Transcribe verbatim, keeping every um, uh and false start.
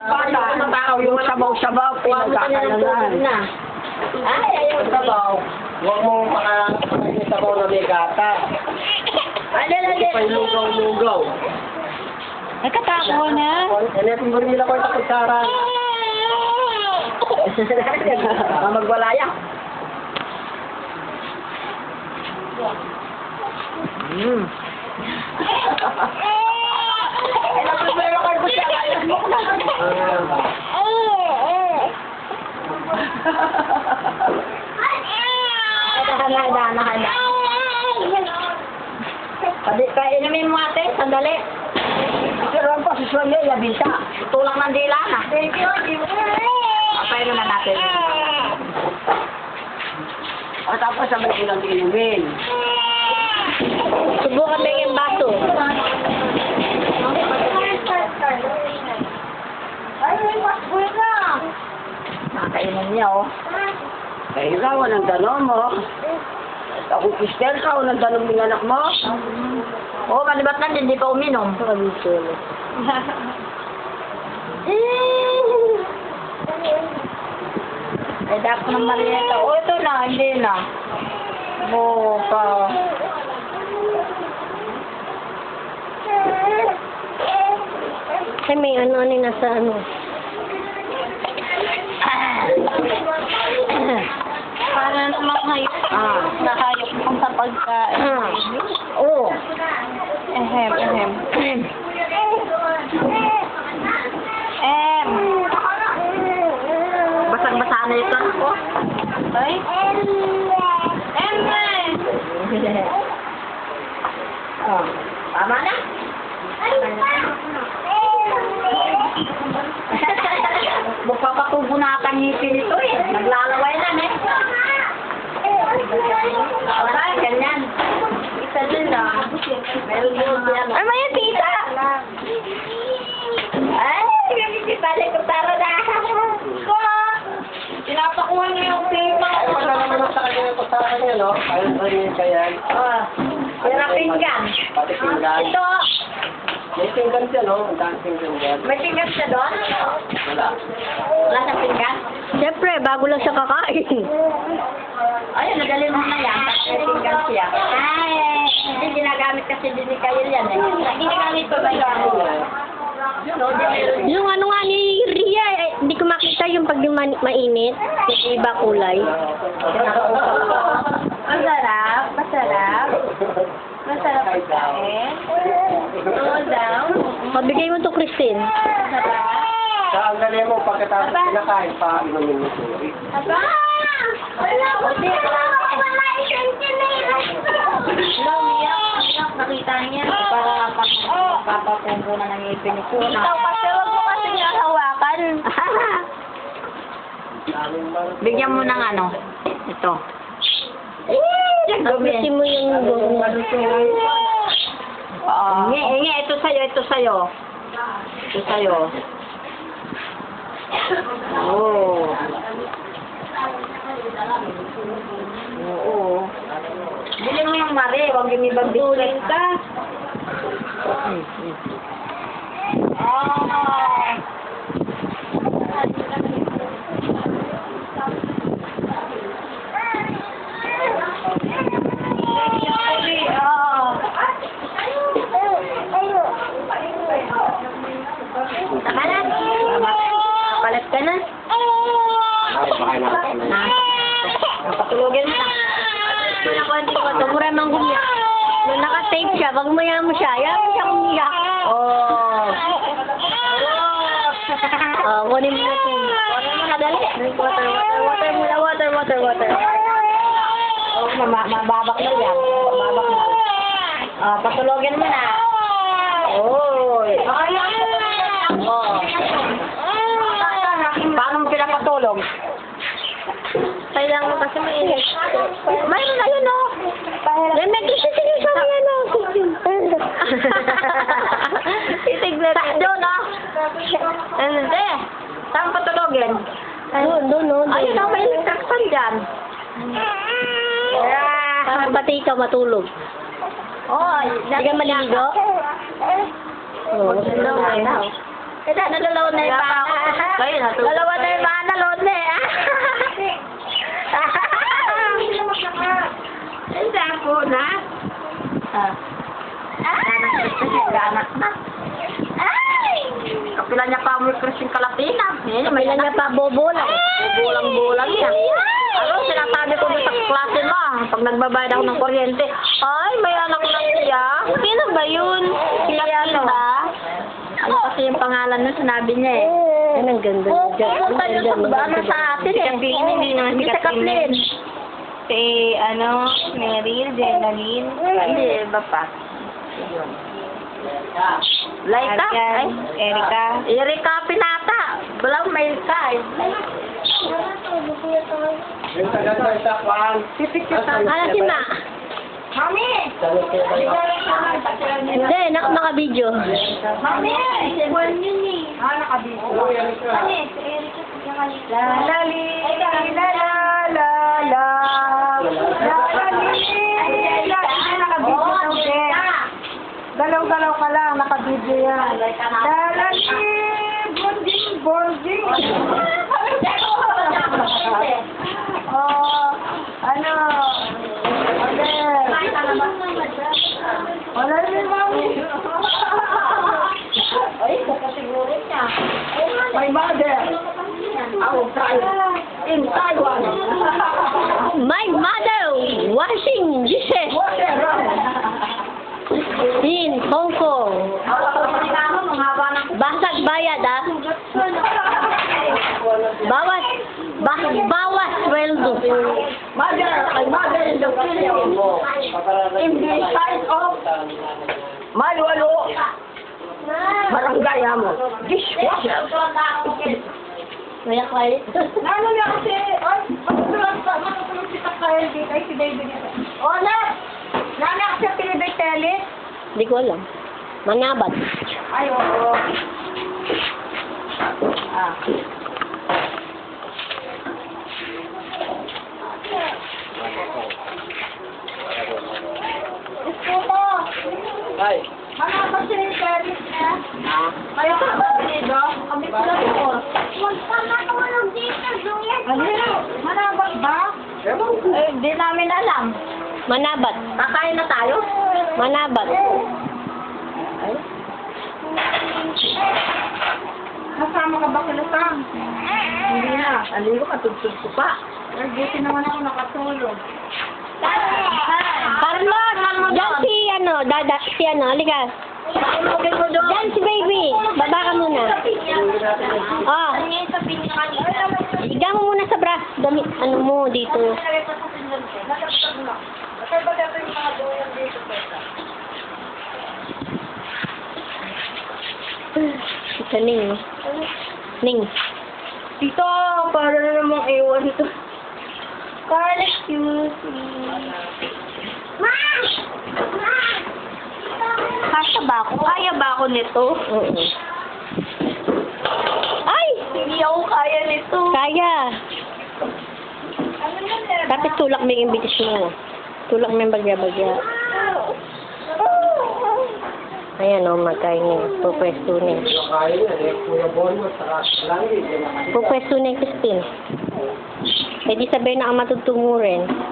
Bata, yung sabaw-sabaw, pinagkakalangan. Ay, ayaw sabaw. Huwag mo makakain yung sabaw na may gata. Ano na Hindi pa yung lugaw-lugaw. Ay, katako na. Ano yung bumila ko sa kutsara? Baka magwalaya. Hmm. Eh, napipero ko yung kutsara. Ayos mo ko na. Hana, hana, hana. Pwede, kainumin mo ate, sandali. Ikaroon po, si Sonia, yabinta. Tulang ng dila na. Papainom na natin. O tapos sabay ilang inumin. Subukan mo yung baso. Ay, may pasboy na. Nakakainom niya, oh. Kaya ikaw, anong tanong mo? Ako, Christel, ka, anong tanong ng anak mo? Oo, oh, malibat na, hindi pa uminom. Eh, dapat ng Marieta. Oh, ito na, hindi na. Boka. Ay, may ano-ano nasa ano. Para naman hayop. Ah. Nahayop mo sa pagkain. Ah. Oo. Ehem, ehem. Em. Basang-basa na ito ako. Ay? Em! Oh, tama na? Magpapatubo na ata ang ngipin ito eh. Naglalaway lang eh. Okay, ganyan. Isa din lang. Meron din yan. Ay, may tita! Ay, kita niya kutara na. Ko! Pinapakuha niyo yung tita. Pag naman sa kanya yung kutsara niya, no? Ayun pa rin ka yan. Ah, pero pinggan. Pati pinggan. Ito, May pinggan siya, no? Ang dami pinggan yan. may pinggan siya doon? Wala. Wala sa pinggan? Siyempre, bago lang siya kakain. Ayun, nadali mo na yan. Tapos may pinggan siya. Ay, hindi ginagamit kasi din ni Kyle yan eh. Ginagamit pa ba yan? Yun, no? Di meron. Yung ano nga ni Ria, eh, hindi ko makita yung pag yung ma- mainit. Yung iba kulay. Masarap, masarap. Masarap pagkain. Oo daw. Mabigay mo to, Christine. Masarap. Sa ang galing mo, pagkatapos pinakain pa, inumin mo tubig. Aba! Wala ko din. Wala isang kinailan. Wala, umiyak. Umiyak. Nakita niya. Para papapubo na ng ngipin ni Kuna. Ikaw kasi, huwag mo kasi niya hawakan. Daming man. Bigyan mo ng ano. Ito. Abusin mo yung buong. Oo. Ingi, ingi. Ito sa'yo, ito sa'yo. Ito sa'yo. Oo. Oo. Bili mo yung mare, huwag yung ibang biskuit ka. Ah. Tama na. Palit ka na. Ay, baka natin. Na. Patulogin mo na. Tumura mang gumiyak. Nung naka-tape siya, pag maya mo siya, yan mo siya umiyak. Oh. Oh, kunin mo na ito. Kunin mo na, dali. Drink water, water, water muna, water, water, water. Oh, ma- mababak na yan. Mababak na. Ah, patulogin mo na. Oy. Oh. Paano mo pinapatulog? Kailangan mo kasi mainit. Mayroon na yun, oh. Yan, may kasi sige sa mga, no. Titignan Sa doon, ah. Ano? Eh, saan patulogin? Doon, doon, no. Ayun, ah, may electric fan dyan. Para pati ikaw matulog. Oh, Hindi ka maliligo? Oo. Nalalaw na. Kaya nalalaw na yung panga. Kayo na. Dalawa na yung mga nalood na eh. Hindi ako na. Ah. Anak na. Ay! Kapila niya pa mo Christine Kalatina. Yan, May niya pa bobolang. bulang-bulang yan. Ano, sinasabi ko doon sa klase mo, pag nagbabayad ako ng kuryente, ay, may anak na siya. Sino ba yun? Sila ano? Ano kasi yung pangalan nun, sinabi niya eh. Yan ang ganda. Oo, Diyan, pumunta ang yun ganda, sa ang ano ganda. sa atin eh. Hindi naman Hindi sa Kathleen. Si, ano, Meryl, Jenaline. Hindi, iba pa. Laika? Arian, Ay, Erika. Erika Pinata. Walang may ka eh. Yung taga sa kwan. Ano si Ma? Mami! Hindi, nak naka-video. Mami! Buwan yun eh. Ah, nakabito. Oo, yan siya. Mami, si Erika. La la li, la la la la. La la li, la la nakabidyo daw din. Galaw-galaw ka lang, nakabidyo yan. La la li, bonding, bonding. Oh, ano? Wala rin, mami. Ay, kakasiguro niya. My mother. Outside. In Taiwan. My mother washing dishes in Hong Kong. Basag bayad ah. Bawas, bah, bawas sweldo. Mother, my mother in the Philippines. In the side of Malualo. Barangay mo. Dishwasher. Kaya kalit. Ano niya kasi, ay, matutulog pa, matutulog si Takayel dito, ay si Baby dito. O, na! Nana kasi pinibig tele? Hindi ko alam. Manabat. Ay, oo. Ah. Iskuto! Ay. Manapag siya yung tele niya. Kaya ka ba dito? Kami sila po. Magpamatulog dito, Juliet. Ano yun? Manapag ba? Ewan ko. Eh, di namin alam. Manabat. Kakain na tayo? Manabat. Nasama ka ba kilutang? Hindi na. Aligo ka, tugtog ko pa. Ay, buti naman ako nakatulog. Carlos, dyan si ano, dada, si ano, halika. Dyan si baby. Baba ka muna. Oh, higa mo muna sa bra. Dami, ano mo dito. Ito, Ning. Ning. Tito, para na namang ewan ito. Carl, excuse me. Kasya ba ako? Kaya ba ako nito? Oo. Ay! Hindi ako kaya nito. Kaya. Tapos tulak mo yung imbitasyon mo. Tulak mo yung bagya-bagya. Ayan o, magkain niya. Pupwesto niya. Kaya niya, eh. Kuya Bono, saka langit. Pupwesto niya yung Christine. Eh di sabihin na ang matutungo rin.